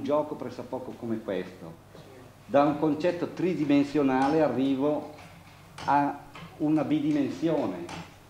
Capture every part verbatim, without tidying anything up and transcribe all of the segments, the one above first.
gioco pressappoco come questo. Da un concetto tridimensionale arrivo a una bidimensione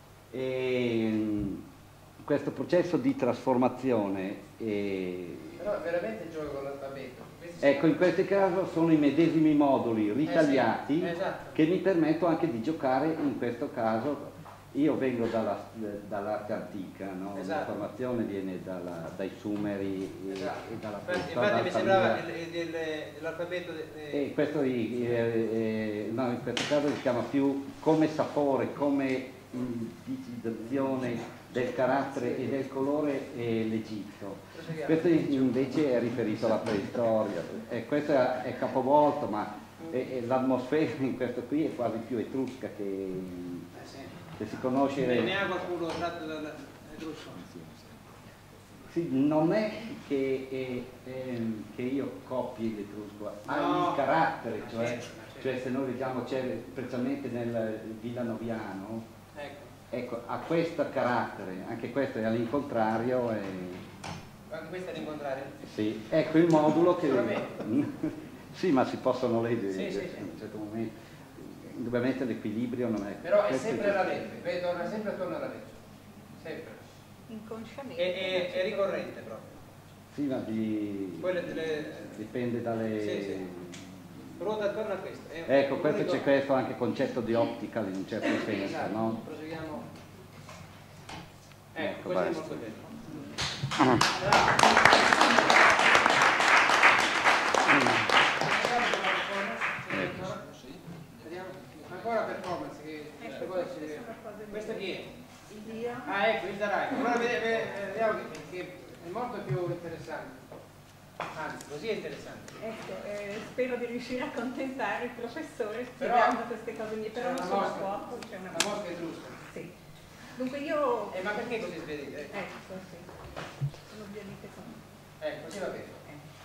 e questo processo di trasformazione e... però veramente gioco con l'alfabeto. Ecco, in questo caso sono i medesimi moduli ritagliati eh sì, esatto. che mi permettono anche di giocare in questo caso. Io vengo dall'arte dall antica, no? Esatto. La formazione viene dalla, dai Sumeri esatto. e dalla infatti, infatti mi sembrava l'alfabeto e questo eh, eh, no, in questo caso si chiama più come sapore, come indicizzazione del carattere e del colore e l'Egitto. Questo invece è riferito alla preistoria e questo è, è capovolto, ma l'atmosfera in questo qui è quasi più etrusca che, che si conosce. Ne ha qualcuno tratto dall'etrusco? Sì, non è che, eh, eh, che io copi l'etrusco, ha no. il carattere, cioè, cioè se noi vediamo c'è specialmente nel villanoviano, ecco. ecco, ha questo carattere, anche questo è all'incontrario. E... anche questo è all'incontrario? Sì, ecco il modulo che... sì, ma si possono leggere sì, in sì, un certo momento. Indubbiamente l'equilibrio non è... però è sempre la legge, torna sempre attorno alla legge, sempre. Inconsciamente. È, è, è ricorrente proprio. Sì, ma di... delle... dipende dalle... Sì, sì. Ruota attorno a questo. È ecco, questo c'è questo anche concetto di ottica in un certo senso, esatto. no? Proseguiamo. Ecco, Ecco, questo basta. è molto bello. Vediamo. Ancora performance, che ecco, questo chi è? Dio. Ah, ecco, il Darai. Allora vediamo che, che è molto più interessante. Anzi, così è interessante. Ecco, eh, spero di riuscire a accontentare il professore spiegando però, queste cose mie, però non una sono mosca, fuoco, c'è una la mosca è giusta. Sì. Dunque io... Eh, ma perché così svedete? Ecco, ecco sì. Sono violite con... Eh, così va bene.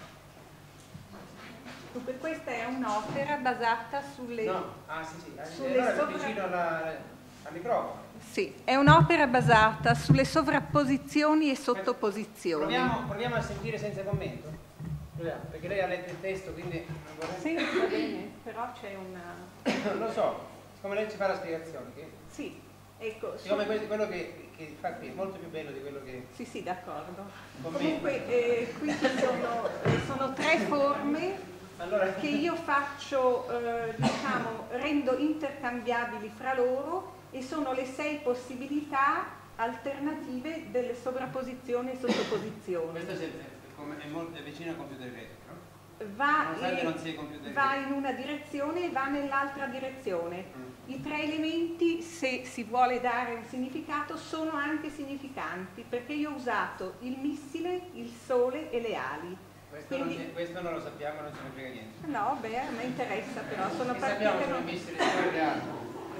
Dunque questa è un'opera basata sulle... No, ah sì sì, sulle allora sovra... vicino alla, al microfono. Sì, è un'opera basata sulle sovrapposizioni e sottoposizioni. Proviamo, proviamo a sentire senza commento? Proviamo, perché lei ha letto il testo, quindi... non vorrei... Sì, va bene, però c'è una... non lo so, siccome lei ci fa la spiegazione. Che... Sì, ecco... Siccome questo, quello che, che fa qui è molto più bello di quello che... Sì, sì, d'accordo. Commento. Comunque eh, qui ci sono, eh, sono tre forme allora... che io faccio, eh, diciamo, rendo intercambiabili fra loro e sono le sei possibilità alternative delle sovrapposizioni e sottoposizioni. Questo è, è, molto, è vicino al computer elettrico, no? Va, e, non sia computer va in una direzione e va nell'altra direzione. Mm. I tre elementi, se si vuole dare un significato, sono anche significanti, perché io ho usato il missile, il sole e le ali. Questo, Quindi, non, questo non lo sappiamo, non ce ne frega niente. No, beh, a me interessa però, sono che partite... sappiamo sono i missili e le ali.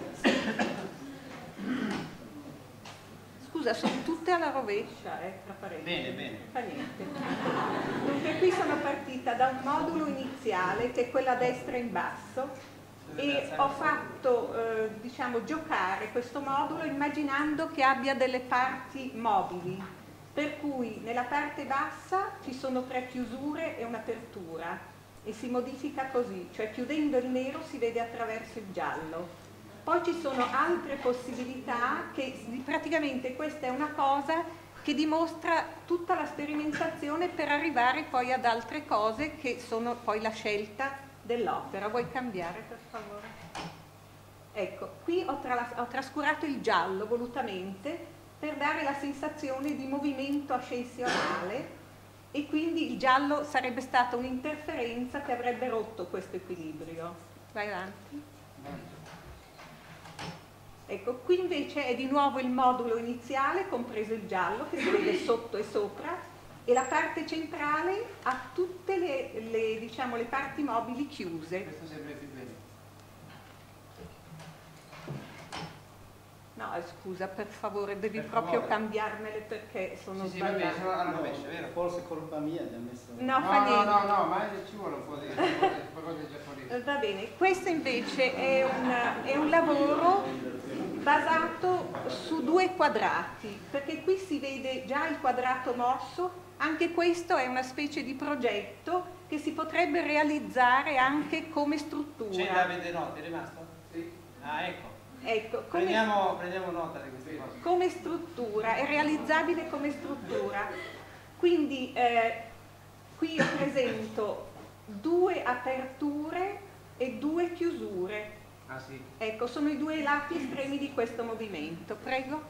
Scusa, sono tutte alla rovescia, eh, tra parentesi. Bene, bene. Fa niente. Dunque qui sono partita da un modulo iniziale, che è quella a destra in basso, e ho fatto, eh, diciamo, giocare questo modulo immaginando che abbia delle parti mobili, per cui nella parte bassa ci sono tre chiusure e un'apertura, e si modifica così, cioè chiudendo il nero si vede attraverso il giallo. Poi ci sono altre possibilità che praticamente questa è una cosa che dimostra tutta la sperimentazione per arrivare poi ad altre cose che sono poi la scelta dell'opera. Vuoi cambiare per favore? Ecco, qui ho, tra ho trascurato il giallo volutamente per dare la sensazione di movimento ascensionale e quindi il giallo sarebbe stata un'interferenza che avrebbe rotto questo equilibrio. Vai avanti. Ecco, qui invece è di nuovo il modulo iniziale, compreso il giallo, che si vede sotto e sopra, e la parte centrale ha tutte le, le, diciamo, le parti mobili chiuse. Questo sembra più bello. No, scusa, per favore, devi per proprio favore. cambiarmele perché sono sì, sì, sbagliate. vabbè, sono alla rovescia, vero? Forse colpa mia di aver messo... No, no, fa no, niente. no, no, ma ci vuole un po' di qualcosa di giapponese. Va bene, questo invece è un, è un lavoro basato su due quadrati, perché qui si vede già il quadrato mosso Anche questo è una specie di progetto che si potrebbe realizzare anche come struttura. C'è Davide Notti, è rimasto? Sì. Ah, ecco. Ecco, come, prendiamo, prendiamo nota di queste cose. Come struttura, è realizzabile come struttura. Quindi eh, qui io presento due aperture e due chiusure. Ah, sì. Ecco, sono i due lati estremi di questo movimento. Prego.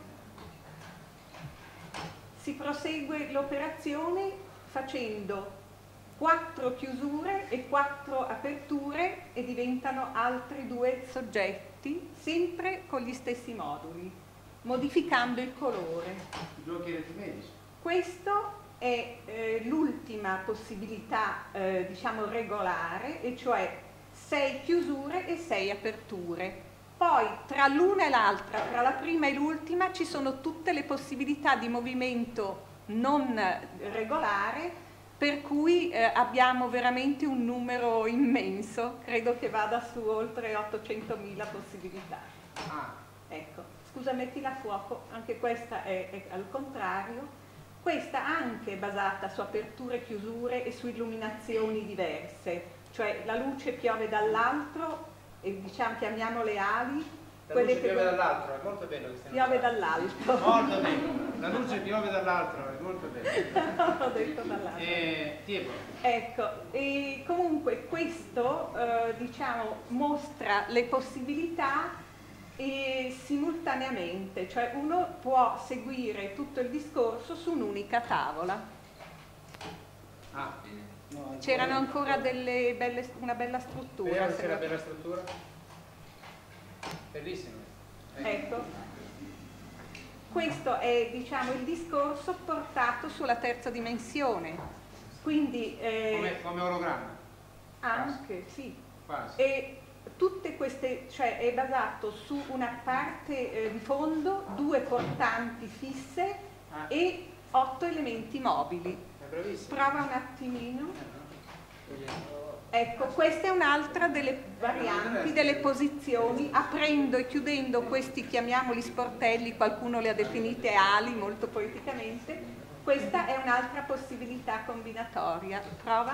Si prosegue l'operazione facendo quattro chiusure e quattro aperture e diventano altri due soggetti, sempre con gli stessi moduli, modificando il colore. Giochi aritmetici. Questo è eh, l'ultima possibilità, eh, diciamo, regolare, e cioè sei chiusure e sei aperture. Poi tra l'una e l'altra, tra la prima e l'ultima, ci sono tutte le possibilità di movimento non regolare, per cui eh, abbiamo veramente un numero immenso, credo che vada su oltre ottocentomila possibilità. Ah. Ecco, scusa, mettila a fuoco, anche questa è, è al contrario. Questa anche è basata su aperture e chiusure e su illuminazioni diverse, cioè la luce piove dall'altro e diciamo chiamiamole ali. La luce piove dall'altro, è molto bello che stiamo piove dall'alto. Molto bello, la luce piove dall'altro, è molto bello. Non ho detto dall'alto. E, tipo. Ecco, e comunque questo eh, diciamo mostra le possibilità e simultaneamente, cioè uno può seguire tutto il discorso su un'unica tavola. Ah, C'erano ancora delle belle, una bella struttura. vediamo se c'è una bella struttura. Bellissimo. Ecco, questo è, diciamo, il discorso portato sulla terza dimensione, quindi eh, Come, come ologramma. anche, sì, Quasi. e tutte queste, cioè è basato su una parte eh, di fondo, due portanti fisse Ah. e otto elementi mobili. È bravissimo. Prova un attimino. Ecco, questa è un'altra delle varianti, delle posizioni, aprendo e chiudendo questi, chiamiamoli sportelli, qualcuno le ha definite ali molto poeticamente. Questa è un'altra possibilità combinatoria. Prova.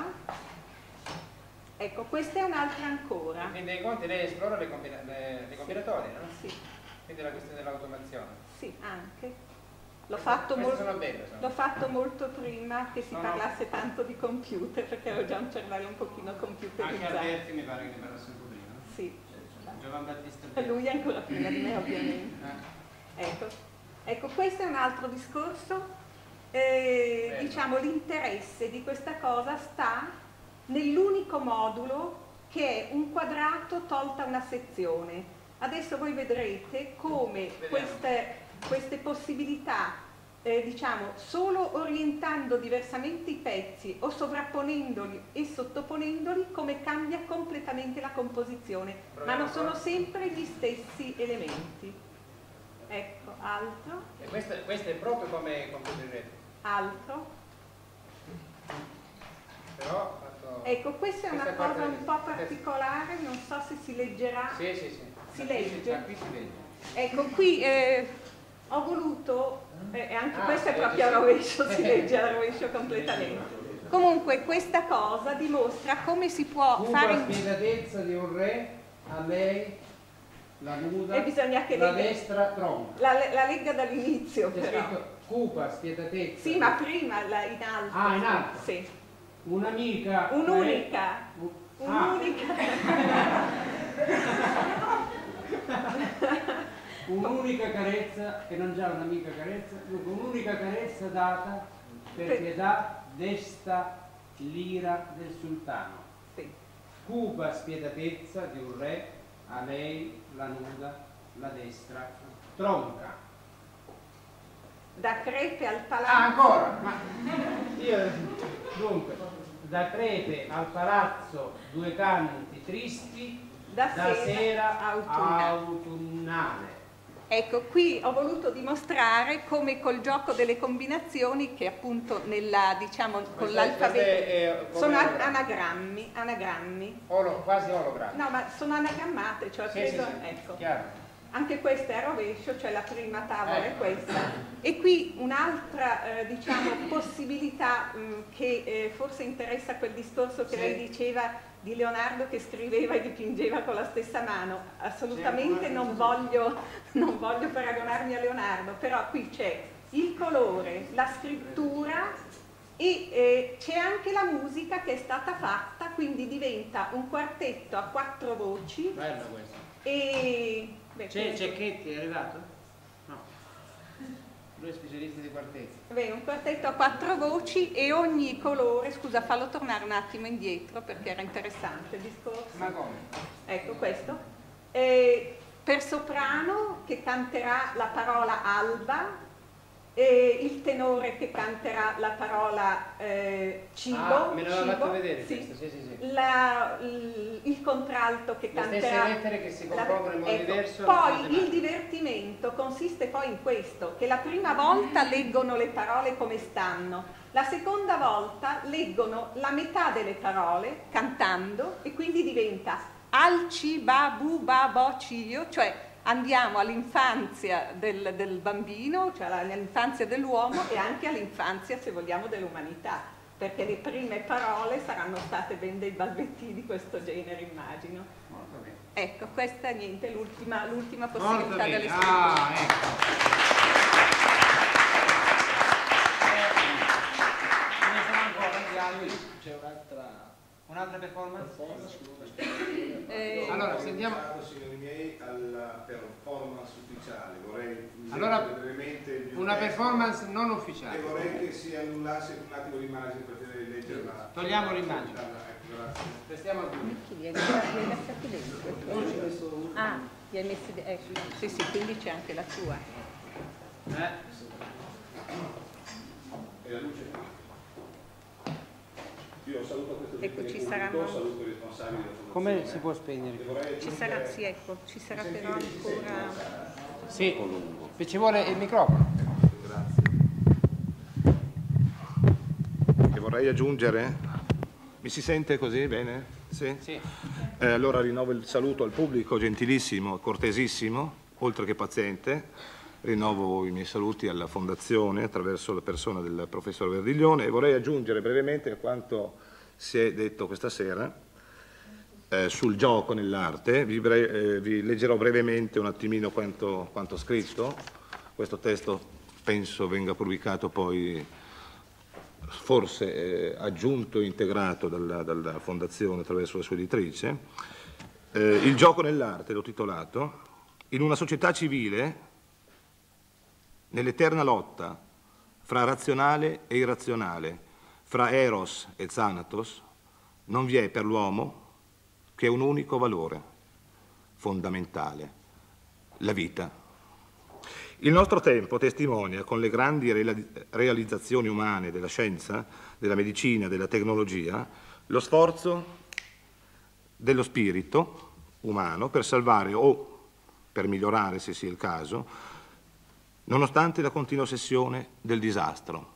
Ecco, questa è un'altra ancora. In fin dei conti lei esplora le, combina le, le combinatorie, no? Sì, Quindi la questione dell'automazione. sì, anche. L'ho fatto, Queste molto, sono belle, sono. l'ho fatto molto prima che si No, no. parlasse tanto di computer, perché ho già un cervello un pochino Anche computerizzato. Alberti mi pare che ne parlasse un po' prima. Sì. Giovan Battista E Alberti. lui ancora prima di me, ovviamente. Eh. Ecco, ecco, questo è un altro discorso. Eh, Bello. diciamo, l'interesse di questa cosa sta nell'unico modulo che è un quadrato tolta una sezione. Adesso voi vedrete come Vediamo. queste, queste possibilità, eh, diciamo, solo orientando diversamente i pezzi o sovrapponendoli e sottoponendoli, come cambia completamente la composizione, ma non sono sempre gli stessi elementi. Ecco, altro, E questo, questo è proprio come computer in rete. altro. Però fatto... Ecco, questa è una Questa parte cosa del- un po' particolare, non so se si leggerà. Sì, sì, sì. Si Da qui legge? da qui si legge. Ecco, qui eh, ho voluto, e eh, anche Ah, questo è si proprio a legge, rovescio, si legge a rovescio completamente. Comunque questa cosa dimostra come si può Cupa fare in... spietatezza di un re, a lei la nuda, E bisogna che la legga- destra tronca. La, la legga dall'inizio C'è però. scritto cupa spietatezza. Sì, ma prima la, in alto. Ah, in alto. Sì. Un'amica. Un'unica. Un- Un'unica. Ah, un'unica carezza, che non già un'amica carezza, dunque un'unica carezza data per Per- pietà desta l'ira del sultano. Sì. Cupa spietatezza di un re, a lei la nuda, la destra tronca. Da Crepe al palazzo. Ah, ancora? Ma io, dunque, da Crepe al palazzo due canti tristi, Da da sera sera autunnale. autunnale. Ecco, qui ho voluto dimostrare come col gioco delle combinazioni, che appunto nella, diciamo, con Queste- l'alfabeto queste, eh, come sono an- ologrammi. anagrammi, anagrammi. Olo, quasi ologrammi. No, ma sono anagrammate, cioè Sì, preso, sì, sì, ecco. chiaro. anche questa è a rovescio, cioè la prima tavola è questa. E qui un'altra eh, diciamo, possibilità mh, che eh, forse interessa quel discorso che sì. lei diceva di Leonardo che scriveva e dipingeva con la stessa mano. Assolutamente non voglio, non voglio paragonarmi a Leonardo, però qui c'è il colore, la scrittura e eh, c'è anche la musica che è stata fatta, quindi diventa un quartetto a quattro voci. Bello questo. E c'è Cecchetti, è arrivato? No. Lui è specialista di quartetti. Beh, un quartetto a quattro voci e ogni colore, scusa, fallo tornare un attimo indietro perché era interessante il discorso. Ma come? Ecco questo. E per soprano che canterà la parola alba, e il tenore che canterà la parola eh, cibo, ah, me l'aveva cibo, fatto vedere sì. questo, sì, sì, sì. La, il, il contralto che le canterà stesse lettere che si compongono in modo ecco. diverso. Poi il divertimento consiste poi in questo, che la prima volta leggono le parole come stanno, la seconda volta leggono la metà delle parole cantando e quindi diventa al ci ba bu ba bo cio, cioè andiamo all'infanzia del, del bambino, cioè all'infanzia dell'uomo e anche all'infanzia, se vogliamo, dell'umanità, perché le prime parole saranno state ben dei balbetti di questo genere, immagino. Molto bene. Ecco, questa niente, l'ultima, l'ultima possibilità delle scritture. Ah, ecco. C'è un'altra un'altra performance? Eh, allora, sentiamo. Signori miei, alla performance ufficiale vorrei allora, brevemente una performance non ufficiale e vorrei che si annullasse un attimo l'immagine per poter leggerla. Togliamo l'immagine. Ecco, grazie. Restiamo al punto. Li hai lasciati dentro? Ah, li hai messi dentro. Ecco, sì, sì, quindi c'è anche la tua. Eh. E la luce? Io saluto questo ecco, ci pubblico, saranno... saluto i responsabili della fondazione. Come si può spegnere? Ci sarà, sì, ecco, ci sarà però ancora... Sì, ci vuole il microfono. Grazie. E vorrei aggiungere, mi si sente così bene? Sì? Sì. Eh, allora rinnovo il saluto al pubblico gentilissimo, cortesissimo, oltre che paziente. Rinnovo i miei saluti alla Fondazione attraverso la persona del professor Verdiglione e vorrei aggiungere brevemente a quanto si è detto questa sera eh, sul gioco nell'arte. Vi, eh, vi leggerò brevemente un attimino quanto, quanto scritto. Questo testo penso venga pubblicato poi, forse eh, aggiunto e integrato dalla, dalla Fondazione attraverso la sua editrice. Eh, il gioco nell'arte, l'ho titolato. In una società civile, nell'eterna lotta fra razionale e irrazionale, fra Eros e Thanatos, non vi è per l'uomo che un unico valore fondamentale, la vita. Il nostro tempo testimonia con le grandi realizzazioni umane della scienza, della medicina, della tecnologia, lo sforzo dello spirito umano per salvare o per migliorare, se sia il caso, nonostante la continua ossessione del disastro.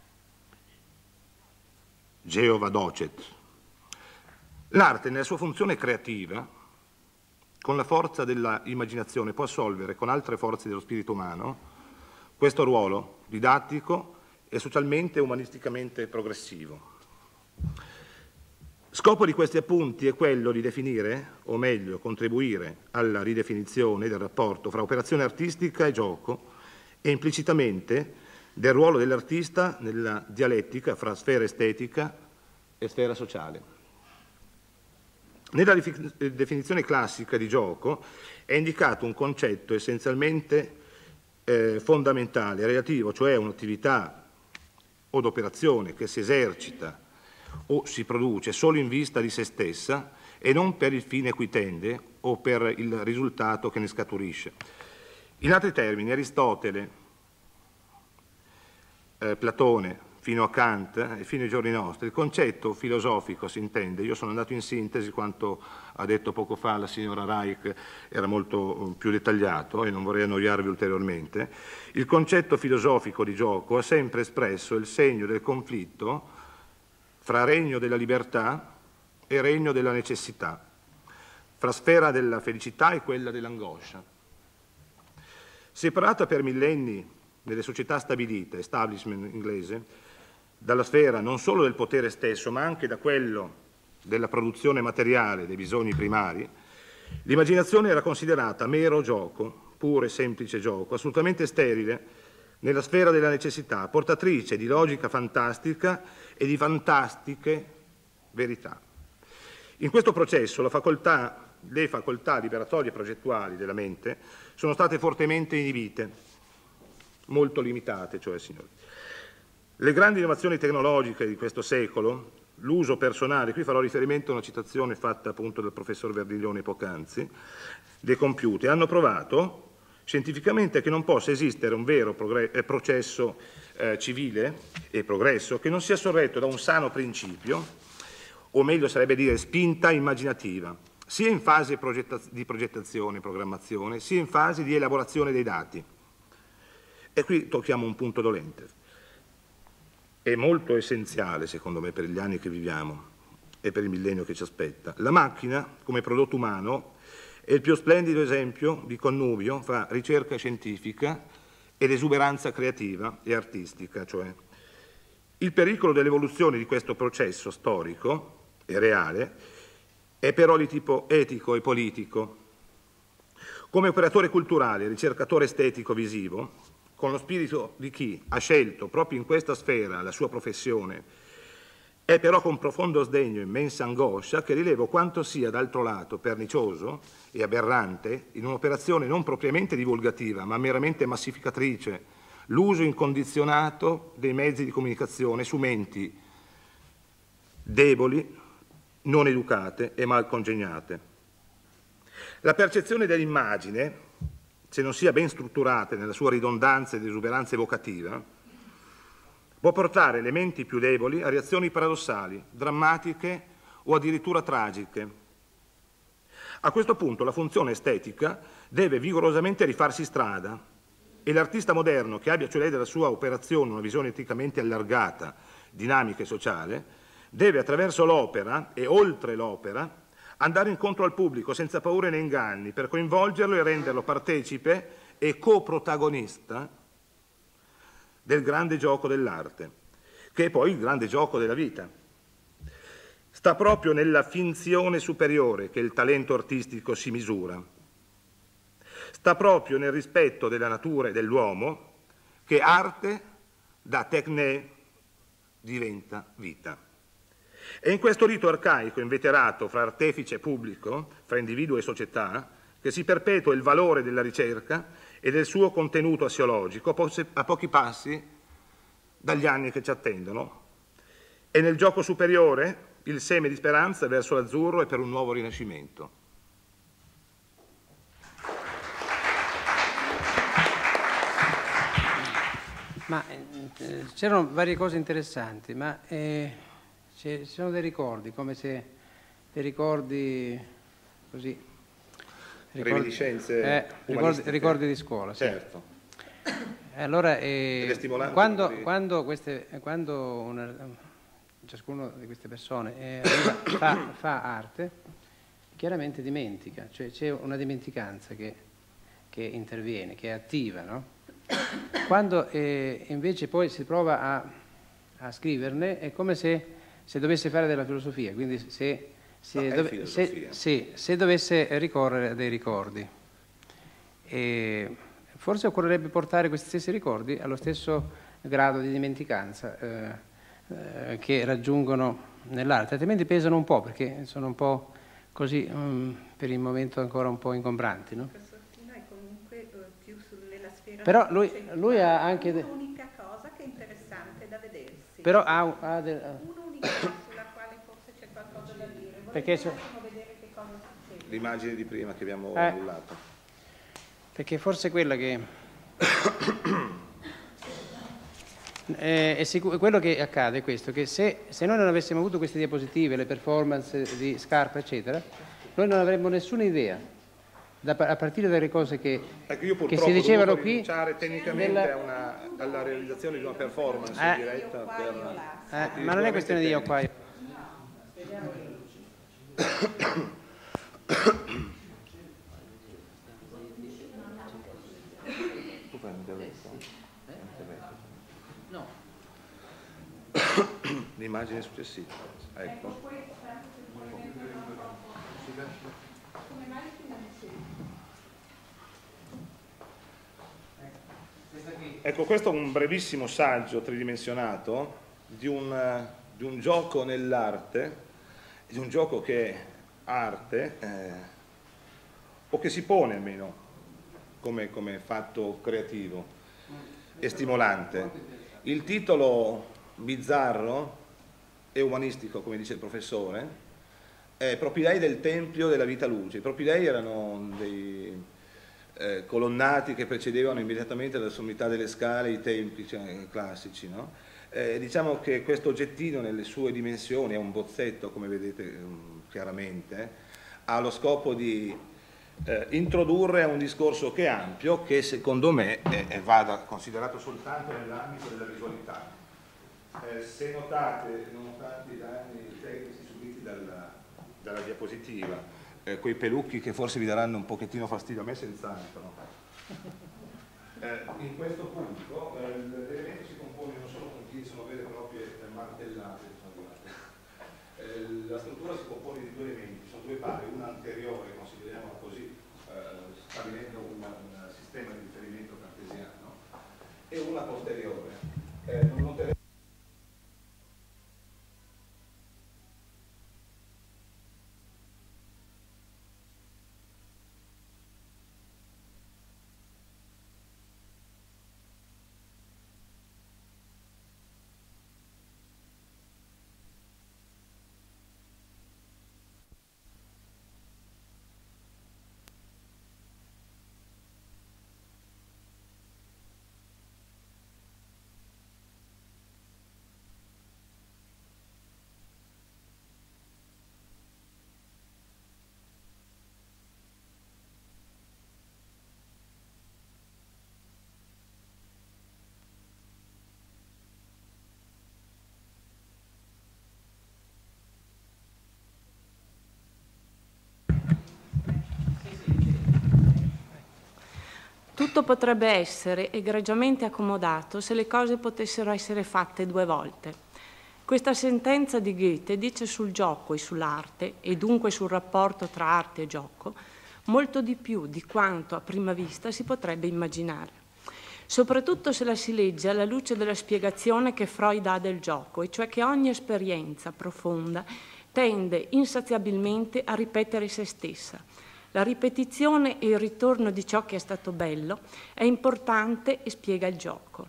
Geova docet. L'arte, nella sua funzione creativa, con la forza della immaginazione, può assolvere con altre forze dello spirito umano questo ruolo didattico e socialmente e umanisticamente progressivo. Scopo di questi appunti è quello di definire, o meglio, contribuire alla ridefinizione del rapporto fra operazione artistica e gioco, e implicitamente del ruolo dell'artista nella dialettica fra sfera estetica e sfera sociale. Nella definizione classica di gioco è indicato un concetto essenzialmente eh, fondamentale, relativo, cioè a un'attività o d'operazione che si esercita o si produce solo in vista di se stessa e non per il fine cui tende o per il risultato che ne scaturisce. In altri termini, Aristotele, eh, Platone, fino a Kant e fino ai giorni nostri, il concetto filosofico si intende. Io sono andato in sintesi, quanto ha detto poco fa la signora Reich era molto più dettagliato e non vorrei annoiarvi ulteriormente. Il concetto filosofico di gioco ha sempre espresso il segno del conflitto fra regno della libertà e regno della necessità, fra sfera della felicità e quella dell'angoscia. Separata per millenni nelle società stabilite, establishment inglese, dalla sfera non solo del potere stesso, ma anche da quello della produzione materiale dei bisogni primari, l'immaginazione era considerata mero gioco, puro e semplice gioco, assolutamente sterile nella sfera della necessità, portatrice di logica fantastica e di fantastiche verità. In questo processo la facoltà, le facoltà liberatorie e progettuali della mente sono state fortemente inibite, molto limitate, cioè, signori. Le grandi innovazioni tecnologiche di questo secolo, l'uso personale, qui farò riferimento a una citazione fatta appunto dal professor Verdiglione poc'anzi, dei computer, hanno provato scientificamente che non possa esistere un vero processo eh, civile e progresso che non sia sorretto da un sano principio, o meglio sarebbe dire spinta immaginativa, sia in fase di progettazione e programmazione, sia in fase di elaborazione dei dati. E qui tocchiamo un punto dolente. È molto essenziale, secondo me, per gli anni che viviamo e per il millennio che ci aspetta. La macchina, come prodotto umano, è il più splendido esempio di connubio fra ricerca scientifica ed esuberanza creativa e artistica. Cioè, il pericolo dell'evoluzione di questo processo storico e reale è però di tipo etico e politico. Come operatore culturale, ricercatore estetico-visivo, con lo spirito di chi ha scelto proprio in questa sfera la sua professione, è però con profondo sdegno e immensa angoscia che rilevo quanto sia d'altro lato pernicioso e aberrante, in un'operazione non propriamente divulgativa, ma meramente massificatrice, l'uso incondizionato dei mezzi di comunicazione su menti deboli, non educate e mal congegnate. La percezione dell'immagine, se non sia ben strutturata nella sua ridondanza ed esuberanza evocativa, può portare le menti più deboli a reazioni paradossali, drammatiche o addirittura tragiche. A questo punto la funzione estetica deve vigorosamente rifarsi strada e l'artista moderno che abbia cioè della sua operazione una visione eticamente allargata, dinamica e sociale, deve attraverso l'opera e oltre l'opera andare incontro al pubblico senza paure né inganni per coinvolgerlo e renderlo partecipe e coprotagonista del grande gioco dell'arte, che è poi il grande gioco della vita. Sta proprio nella finzione superiore che il talento artistico si misura. Sta proprio nel rispetto della natura e dell'uomo che arte da tecne diventa vita. È in questo rito arcaico inveterato fra artefice e pubblico, fra individuo e società, che si perpetua il valore della ricerca e del suo contenuto assiologico a pochi passi dagli anni che ci attendono. È nel gioco superiore il seme di speranza verso l'azzurro e per un nuovo rinascimento. Ma eh, c'erano varie cose interessanti, ma eh, ci sono dei ricordi, come se dei ricordi così... Ricordi, reminiscenze eh, ricordi, ricordi di scuola, sì. Certo. Allora, eh, quando, quando, queste, quando una, ciascuno di queste persone eh, fa, fa arte, chiaramente dimentica, cioè c'è una dimenticanza che, che interviene, che è attiva, no? Quando eh, invece poi si prova a, a scriverne, è come se, se dovesse fare della filosofia, quindi se... Se, no, dove, se, se, se dovesse ricorrere a dei ricordi, e forse occorrerebbe portare questi stessi ricordi allo stesso grado di dimenticanza eh, eh, che raggiungono nell'arte, altrimenti pesano un po', perché sono un po' così, um, per il momento ancora un po' ingombranti, no? È comunque più nella sfera. Però lui, lui ha anche... Un'unica cosa che è interessante da vedersi. Però ha, ha del... Un'unica cosa sulla quale forse c'è qualcosa da dire. Perché so... vedere che cosa succede. L'immagine di prima che abbiamo eh, annullato. Perché forse quella che... eh, è sicuro, quello che accade è questo, che se, se noi non avessimo avuto queste diapositive, le performance di Scarpa, eccetera, noi non avremmo nessuna idea, da, a partire dalle cose che, ecco, io che si dicevano qui... tecnicamente nella... una, alla realizzazione di una performance eh, diretta per... Eh, ma non è questione di io qua. Io. l'immagine successiva. Ecco. Come mai Ecco, questo è un brevissimo saggio tridimensionato di un, di un gioco nell'arte, di un gioco che è arte, eh, o che si pone almeno come, come fatto creativo e stimolante. Il titolo bizzarro e umanistico, come dice il professore, è Propilei del Tempio della Vita Luce. I propilei erano dei eh, colonnati che precedevano immediatamente la sommità delle scale i templi, cioè, classici, no? Eh, diciamo che questo oggettino nelle sue dimensioni, è un bozzetto come vedete um, chiaramente, ha lo scopo di eh, introdurre un discorso che è ampio, che secondo me eh, vada considerato soltanto nell'ambito della visualità. Eh, se notate, nonostante i danni tecnici subiti dalla, dalla diapositiva, eh, quei pelucchi che forse vi daranno un pochettino fastidio, a me senz'altro, eh, in questo punto eh, l'elemento si compone non solo con chi sono vere e proprie eh, martellate, eh, la struttura si compone di due elementi, sono due pale, una anteriore, consideriamola così, eh, stabilendo un, un sistema di riferimento cartesiano, e una posteriore. Eh, non noterete Tutto potrebbe essere egregiamente accomodato se le cose potessero essere fatte due volte. Questa sentenza di Goethe dice sul gioco e sull'arte, e dunque sul rapporto tra arte e gioco, molto di più di quanto a prima vista si potrebbe immaginare. Soprattutto se la si legge alla luce della spiegazione che Freud ha del gioco, e cioè che ogni esperienza profonda tende insaziabilmente a ripetere se stessa. La ripetizione e il ritorno di ciò che è stato bello è importante e spiega il gioco.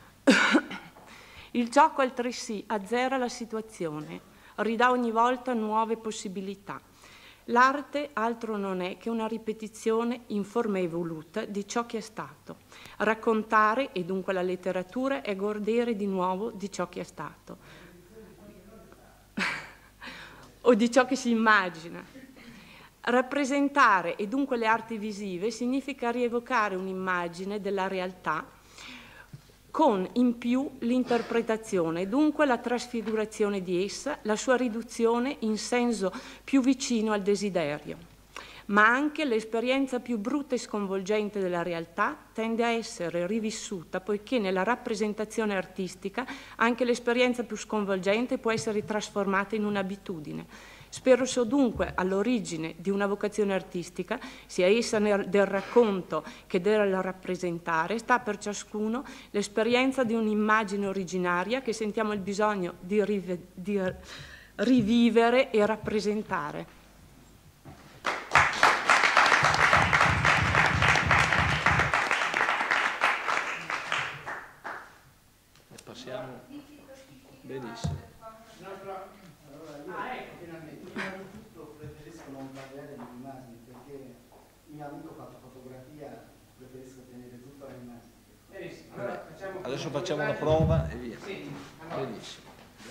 Il gioco altresì azzera la situazione, ridà ogni volta nuove possibilità. L'arte altro non è che una ripetizione in forma evoluta di ciò che è stato. Raccontare, e dunque la letteratura, è godere di nuovo di ciò che è stato, o di ciò che si immagina. Rappresentare, e dunque le arti visive, significa rievocare un'immagine della realtà con in più l'interpretazione, e dunque la trasfigurazione di essa, la sua riduzione in senso più vicino al desiderio. Ma anche l'esperienza più brutta e sconvolgente della realtà tende a essere rivissuta, poiché nella rappresentazione artistica anche l'esperienza più sconvolgente può essere trasformata in un'abitudine. Spero so dunque all'origine di una vocazione artistica, sia essa del racconto che del rappresentare, sta per ciascuno l'esperienza di un'immagine originaria che sentiamo il bisogno di, rive, di rivivere e rappresentare. Passiamo benissimo. mio amico fa fotografia, preferisco tenere tutto all'immagine. Allora, adesso facciamo una prova e via. Benissimo.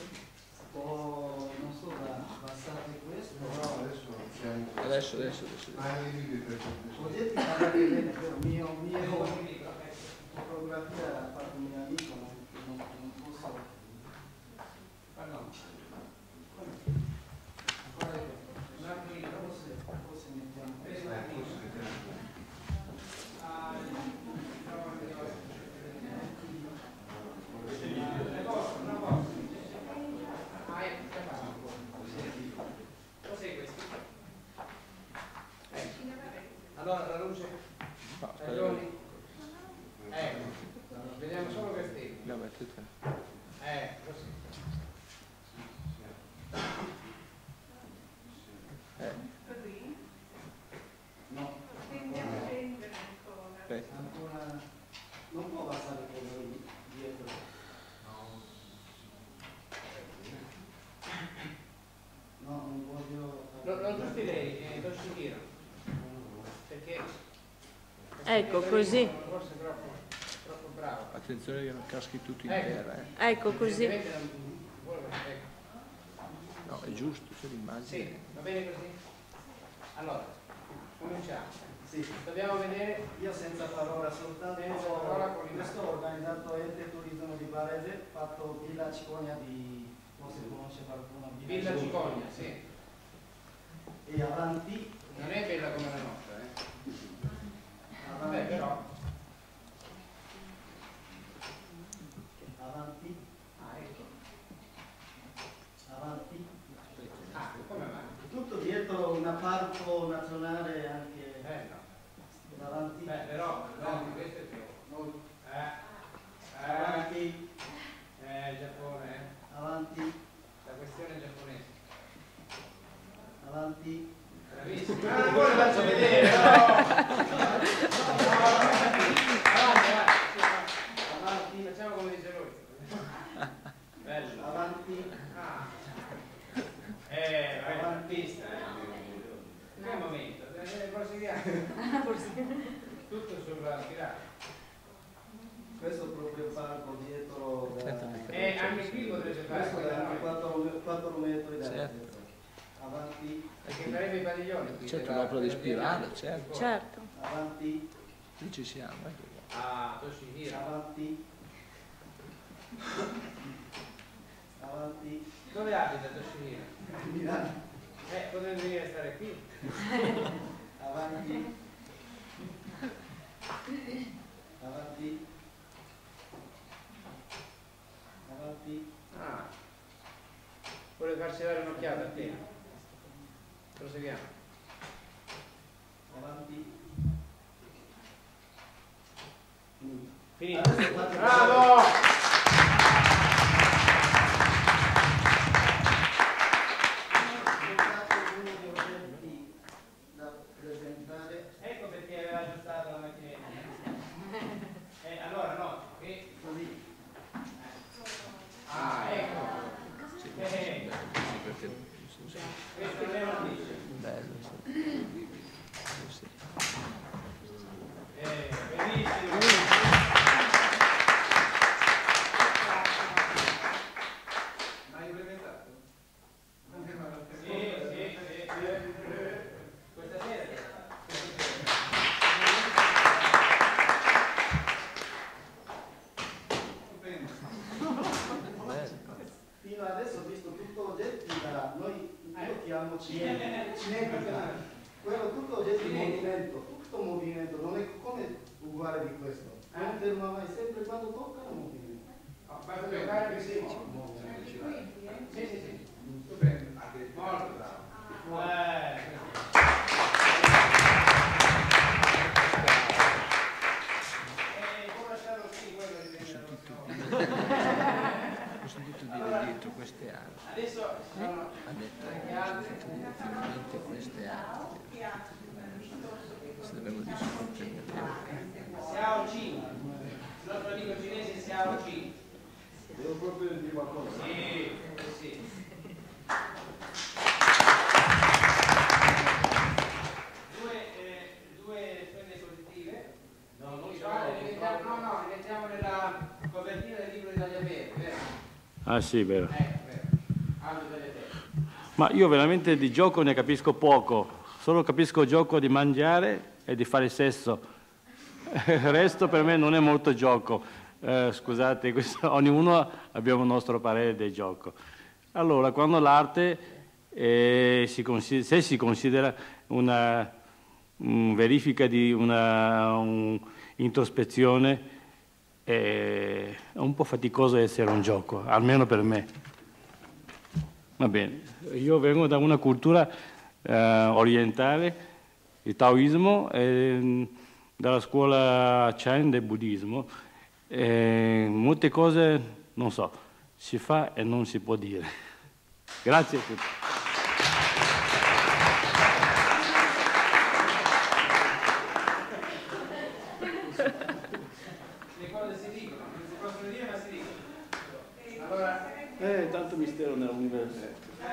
O non so, passate questo. No, adesso siamo. Adesso, adesso, adesso. Potete parlare bene, però mio, mio fotografia ha fatto un mio amico, non, non, non posso. Ah no. Allora la luce, no, ragioni. Ecco, vediamo solo questi. No, eh, così. Eh. Così? No. Tende a scendere ancora. Beh. Ancora. Non può passare quello dietro. No, non voglio. Non, non tutti lei, eh, Toshihiro. Perché. Ecco così. Forse è troppo, troppo bravo. Attenzione che non caschi tutto in ecco. terra. Eh. Ecco così. No, è giusto, c'è l'immagine. Sì, va bene così? Allora, cominciamo. Sì. Dobbiamo vedere. Io senza parola, soltanto senza parola con questo ho organizzato Ente Turismo di Varese, fatto Villa Cicogna di, forse conosce qualcuno, Villa, Villa Cicogna, sì. E avanti. Non è bella come la nostra, eh? Avanti. Beh, però. Avanti. Ah, ecco. Avanti. Ah, come mai? Tutto dietro una parco nazionale anche. Eh no. Davanti. Beh, però, no, questo è più. Molto. Eh. Eh. Avanti. Eh, il Giappone, eh. Avanti. La questione giapponese. Avanti. Bravissimo. Ah, poi lo faccio vedere, no! Avanti, avanti. Avanti. Facciamo come dice lui. Bello. Avanti. Ah. Eh, vai artista, eh. Che momento? Proseguiamo. Tutto sulla spirale. Questo è proprio il parco dietro. Da... E anche qui potrete fare. Questo è quattro metri da certo. Avanti. Perché farebbe i padiglioni. Certo, l'opera di spirale, certo. Certo. Avanti. Lì ci siamo. Eh. Ah, Toshihiro. Avanti. Avanti. Dove abita Toshihiro? Milano. Eh, potete venire a stare qui. Avanti. Avanti. Avanti. Ah. Vuole farci dare un'occhiata a te. Proseguiamo. Avanti. Finito. Bravo! Ecco perché aveva aggiustato la macchinetta. Eh, allora no, che così. Ah, ecco. Sì, eh, sì, perché questo è un dice. bello, sì. Sì. Eh, bellissimo. Ma hai implementato? Sì, sì, sì. Questa sera? Fino adesso ho visto tutto oggetti da noi, io chiamo cinetica, quello tutto oggetti in movimento, tutto movimento, non è come uguale di questo, non ferma mai, sempre quando tocca è movimento. No, basta giocare che si muove. Sì, sì, sì. Stupendo. Molto bravo. Eh. ho sentito dire dietro queste arti. Adesso sono Ha detto, ho sentito dire finalmente queste arti. Se dovevo dire Xiao Qi, il nostro amico cinese Xiao Qi. Devo proprio dire qualcosa. Sì, sì. Due, eh, due spende positive. No, non so, le mettiamo, no, no, le mettiamo nella copertina del libro di Tagliaferri, vero? Ah sì, vero. Ecco, vero. Aldo delle teste. Ma io veramente di gioco ne capisco poco, solo capisco il gioco di mangiare e di fare sesso. Il resto per me non è molto gioco. Eh, scusate, questo, ognuno abbiamo il nostro parere del gioco. Allora, quando l'arte, eh, si considera, se si considera una um, verifica di una un, introspezione, eh, è un po' faticoso essere un gioco, almeno per me. Va bene, io vengo da una cultura eh, orientale il taoismo e dalla scuola Chan del buddismo. E molte cose, non so, si fa e non si può dire. Grazie a tutti. Le cose si dicono, non si possono dire ma si dicono. Allora, Eh, tanto mistero nell'universo.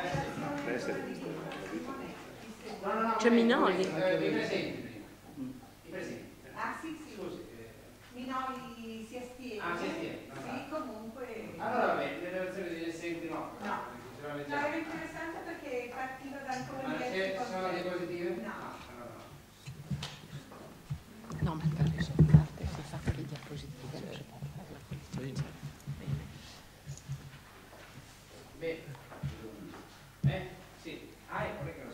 C'è Minoli. I presenti. I presenti. Ah sì, sì. Scusi. Minoli si astiene. Ah, si astiene. Sì, comunque. Allora va bene, le versioni di assenti no. No. No, era interessante perché partiva da ancora Ma diversi ci sono diapositive? No. No, ma per risultare si fa con le diapositive. Bene. Eh? Sì. Ah, ecco, che lo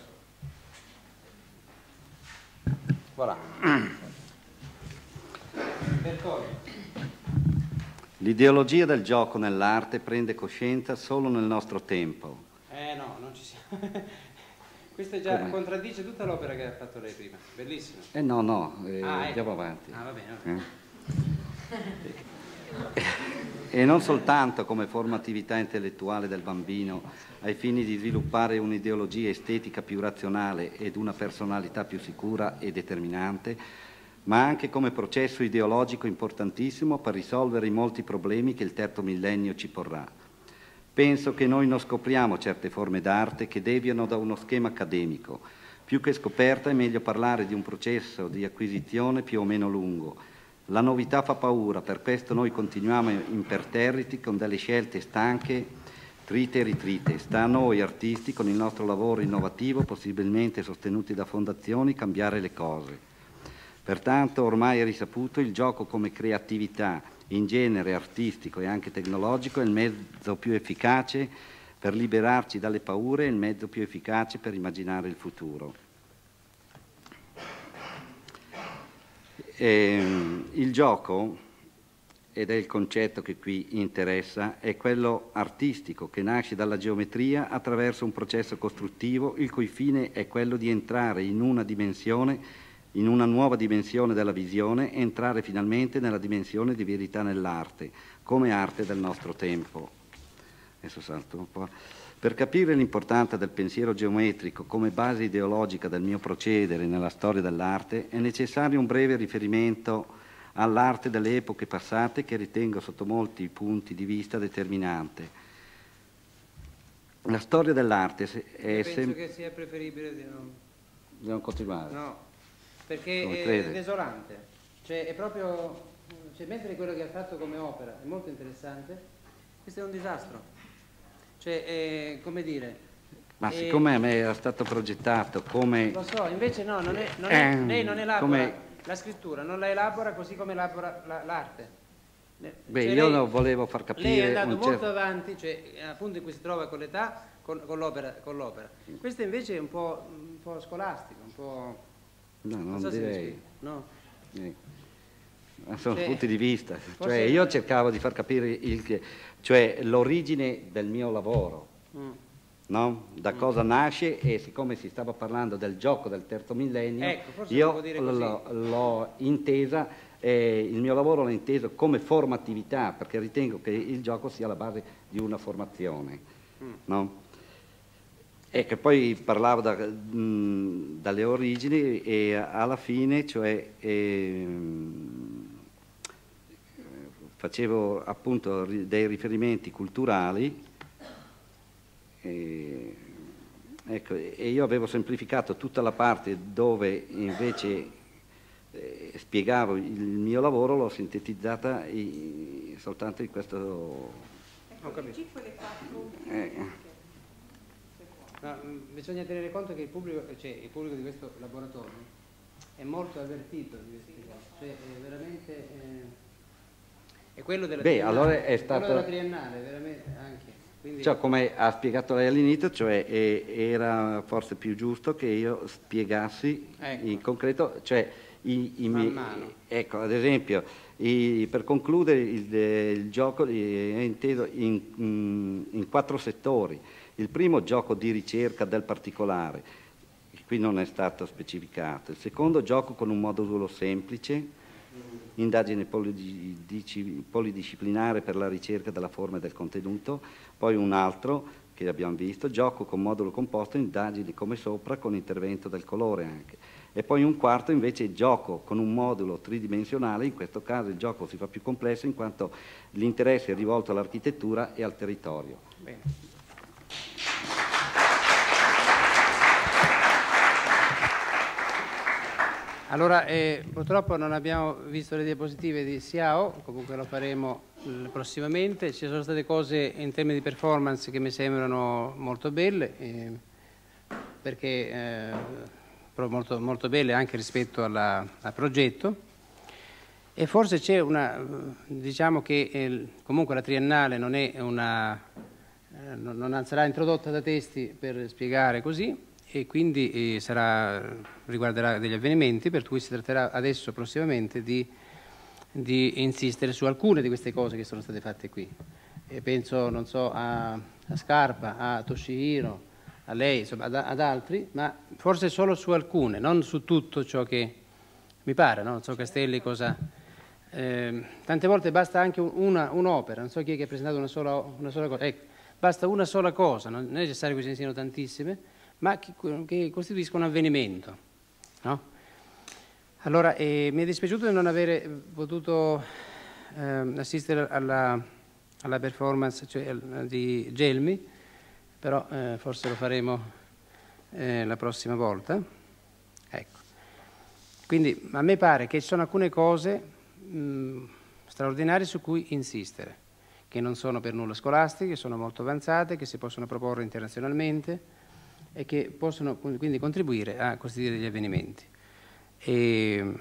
so. Voilà. Bertone. L'ideologia del gioco nell'arte prende coscienza solo nel nostro tempo. Eh no, non ci siamo. Questo già Come? contraddice tutta l'opera che ha fatto lei prima. Bellissimo. Eh no, no, eh, Ah, ecco. andiamo avanti. Ah, va bene, va bene. Eh? E non soltanto come formatività intellettuale del bambino ai fini di sviluppare un'ideologia estetica più razionale ed una personalità più sicura e determinante, ma anche come processo ideologico importantissimo per risolvere i molti problemi che il terzo millennio ci porrà. Penso che noi non scopriamo certe forme d'arte che deviano da uno schema accademico. Più che scoperta è meglio parlare di un processo di acquisizione più o meno lungo. La novità fa paura, per questo noi continuiamo imperterriti con delle scelte stanche, trite e ritrite. Sta a noi artisti, con il nostro lavoro innovativo, possibilmente sostenuti da fondazioni, cambiare le cose. Pertanto ormai è risaputo il gioco come creatività, in genere artistico e anche tecnologico, è il mezzo più efficace per liberarci dalle paure e il mezzo più efficace per immaginare il futuro. E, il gioco, ed è il concetto che qui interessa, è quello artistico che nasce dalla geometria attraverso un processo costruttivo il cui fine è quello di entrare in una dimensione, in una nuova dimensione della visione, e entrare finalmente nella dimensione di verità nell'arte, come arte del nostro tempo. Adesso salto un po'. Per capire l'importanza del pensiero geometrico come base ideologica del mio procedere nella storia dell'arte è necessario un breve riferimento all'arte delle epoche passate che ritengo sotto molti punti di vista determinante. La storia dell'arte è Penso sem- che sia preferibile di non... di non continuare. No, perché Come è crede? desolante. Cioè è proprio... Cioè, mentre quello che ha fatto come opera è molto interessante, questo è un disastro. Cioè, è, come dire... Ma è... siccome a me era stato progettato come... Lo so, invece no, non è, non è, Eh, lei non elabora come... la scrittura, non la elabora così come elabora la, l'arte. Beh, Cioè, io lei, lo volevo far capire... Lei è andato un molto certo... avanti, cioè appunto in cui si trova con l'età, con, con, l'opera, con l'opera. Questo invece è un po', un po' scolastico, un po'... No, non, non so direi... se no? Eh. Ma sono Cioè, punti di vista. forse- Cioè, io cercavo di far capire il, cioè, l'origine del mio lavoro. Mm. No? Da cosa nasce, e siccome si stava parlando del gioco del terzo millennio, Ecco, forse si io può dire così. l'ho, l'ho intesa, eh, il mio lavoro l'ho inteso come formatività, perché ritengo che il gioco sia la base di una formazione. Mm. No? E che poi parlavo da, mh, dalle origini e alla fine, cioè, ehm, facevo appunto ri- dei riferimenti culturali. E, ecco, e io avevo semplificato tutta la parte dove invece eh, spiegavo il mio lavoro, l'ho sintetizzata i, soltanto in questo... Ho capito. Eh, No, mh, bisogna tenere conto che il pubblico, cioè, il pubblico di questo laboratorio è molto avvertito di queste cose, cioè è veramente eh, è quello della Beh, triennale, allora è stato- quello della triennale, veramente anche. Quindi, cioè, come ha spiegato lei all'inizio, cioè, eh, era forse più giusto che io spiegassi Ecco. in concreto, cioè i, i Man miei- mano. ecco, ad esempio, i- per concludere il, il gioco eh, è inteso in, in- in quattro settori. Il primo, gioco di ricerca del particolare, qui non è stato specificato. Il secondo, gioco con un modulo semplice, indagine polidisciplinare per la ricerca della forma e del contenuto. Poi un altro che abbiamo visto, gioco con modulo composto, indagini come sopra, con intervento del colore anche. E poi un quarto invece, gioco con un modulo tridimensionale. In questo caso il gioco si fa più complesso in quanto l'interesse è rivolto all'architettura e al territorio. Bene. Allora, eh, purtroppo non abbiamo visto le diapositive di Siao, comunque lo faremo eh, prossimamente. Ci sono state cose in termini di performance che mi sembrano molto belle, eh, perché eh, molto, molto belle anche rispetto alla, al progetto, e forse c'è una, diciamo che eh, comunque la triennale non è una, eh, non, non sarà introdotta da testi per spiegare così, e quindi eh, sarà, riguarderà degli avvenimenti, per cui si tratterà adesso prossimamente di, di insistere su alcune di queste cose che sono state fatte qui. E penso, non so, a, a Scarpa, a Toshihiro, a lei, insomma, ad, ad altri, ma forse solo su alcune, non su tutto ciò che mi pare, no? Non so Castelli cosa... Eh, tante volte basta anche una, un'opera, non so chi è che ha presentato una sola, una sola cosa, ecco, basta una sola cosa, non è necessario che ce ne siano tantissime, ma che, che costituisca un avvenimento, no? Allora, eh, mi è dispiaciuto di non avere potuto eh, assistere alla, alla performance, cioè, di Gelmi, però eh, forse lo faremo eh, la prossima volta. Ecco. Quindi a me pare che ci sono alcune cose mh, straordinarie su cui insistere, che non sono per nulla scolastiche, che sono molto avanzate, che si possono proporre internazionalmente e che possono quindi contribuire a costituire degli avvenimenti. E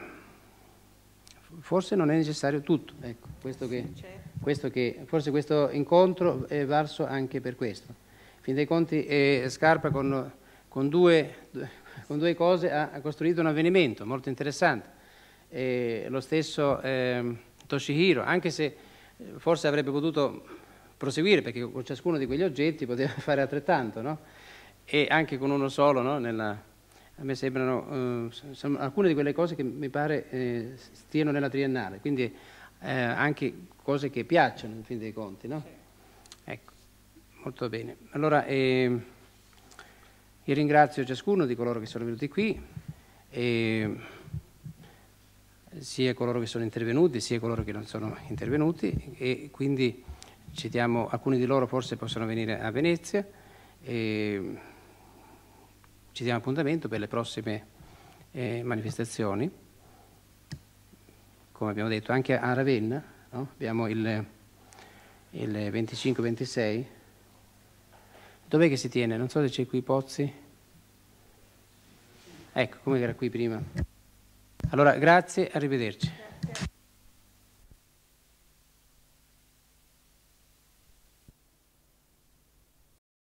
forse non è necessario tutto, ecco, questo che, questo che, forse questo incontro è valso anche per questo. In fin dei conti eh, Scarpa con, con, due, con due cose ha, ha costruito un avvenimento molto interessante. E lo stesso eh, Toshihiro, anche se forse avrebbe potuto proseguire, perché con ciascuno di quegli oggetti poteva fare altrettanto, no? E anche con uno solo, no? Nella, a me sembrano eh, sono alcune di quelle cose che mi pare eh, stiano nella triennale, quindi eh, anche cose che piacciono in fin dei conti, no? Ecco, molto bene. Allora eh, io ringrazio ciascuno di coloro che sono venuti qui, e sia coloro che sono intervenuti sia coloro che non sono intervenuti, e quindi citiamo alcuni di loro, forse possono venire a Venezia, e ci diamo appuntamento per le prossime eh, manifestazioni, come abbiamo detto anche a Ravenna, no? Abbiamo il, il venticinque ventisei. Dov'è che si tiene? Non so se c'è qui Pozzi. Ecco, come era qui prima. Allora, grazie, arrivederci.